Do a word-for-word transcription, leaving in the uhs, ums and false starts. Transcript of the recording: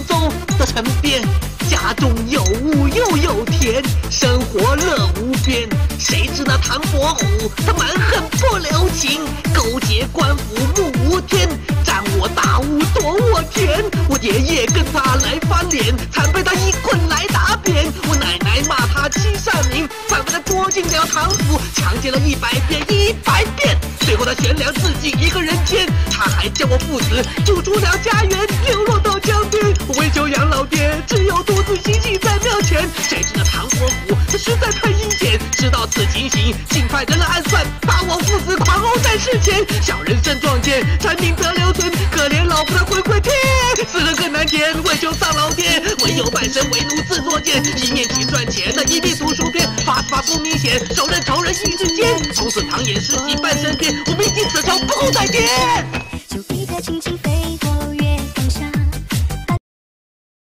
走的城边，家中有屋又有田，生活乐无边。谁知那唐伯虎他蛮横不留情，勾结官府目无天，占我大屋夺我田。我爷爷跟他来翻脸，惨被他一棍来打扁。我奶奶骂他欺善民，反被他捉进了唐府，强奸了一百遍一百遍。最后他悬梁自尽一个人间，他还叫我父子逐出了家园，流落到江边。我为求养老爹，只有独自行乞在庙前。谁知那唐伯虎他实在太阴险，知道此情形，竟派人来暗算，把我父子狂殴在世前。小人胜壮健，才名得留存，可怜老夫他回归天，死人更难填。为求丧老爹，唯有拜神为奴自作贱，一面勤赚钱，那一面读书篇，发发不明显，手刃仇人一时间。从此唐寅时期半生变，我铭记此仇不后再颠。 就给他轻轻飞。